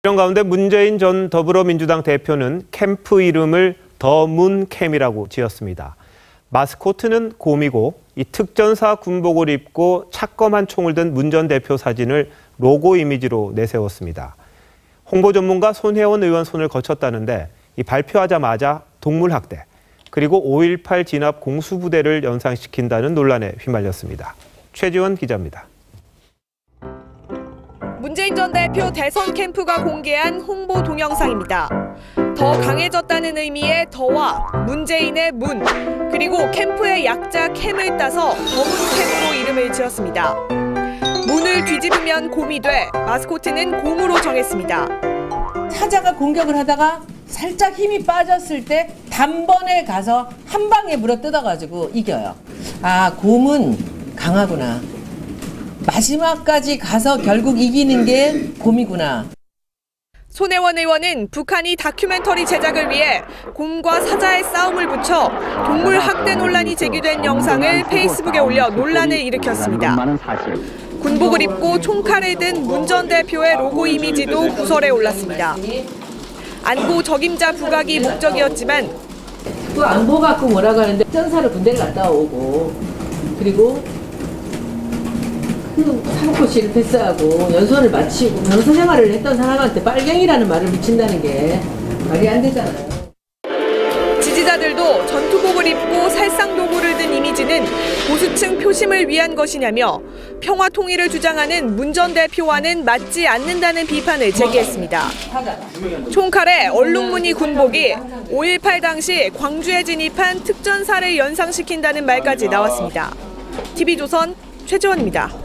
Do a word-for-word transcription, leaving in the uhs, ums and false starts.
이런 가운데 문재인 전 더불어민주당 대표는 캠프 이름을 더문캠이라고 지었습니다. 마스코트는 곰이고 이 특전사 군복을 입고 차검한 총을 든 문 전 대표 사진을 로고 이미지로 내세웠습니다. 홍보 전문가 손혜원 의원 손을 거쳤다는데 이 발표하자마자 동물학대 그리고 오일팔 진압 공수부대를 연상시킨다는 논란에 휘말렸습니다. 최지원 기자입니다. 문재인 전 대표 대선 캠프가 공개한 홍보 동영상입니다. 더 강해졌다는 의미의 더와 문재인의 문, 그리고 캠프의 약자 캠을 따서 더문캠으로 이름을 지었습니다. 문을 뒤집으면 곰이 돼 마스코트는 곰으로 정했습니다. 타자가 공격을 하다가 살짝 힘이 빠졌을 때 단번에 가서 한 방에 물어뜯어가지고 이겨요. 아, 곰은 강하구나. 마지막까지 가서 결국 이기는 게 곰이구나. 손혜원 의원은 북한이 다큐멘터리 제작을 위해 곰과 사자의 싸움을 붙여 동물 학대 논란이 제기된 영상을 페이스북에 올려 논란을 일으켰습니다. 군복을 입고 총칼을 든 문 전 대표의 로고 이미지도 구설에 올랐습니다. 안보 적임자 부각이 목적이었지만 그 안보 갖고 뭐라고 하는데 전사를 군대를 갔다 오고 그리고 그 사법고시를 패스하고 연수원을 마치고 변호사 생활을 했던 사람한테 빨갱이라는 말을 붙인다는 게 말이 안 되잖아요. 지지자들도 전투복을 입고 살상도구를 든 이미지는 보수층 표심을 위한 것이냐며 평화 통일을 주장하는 문 전 대표와는 맞지 않는다는 비판을 제기했습니다. 총칼에 얼룩무늬 군복이 오일팔 당시 광주에 진입한 특전사를 연상시킨다는 말까지 나왔습니다. 티비조선 최지원입니다.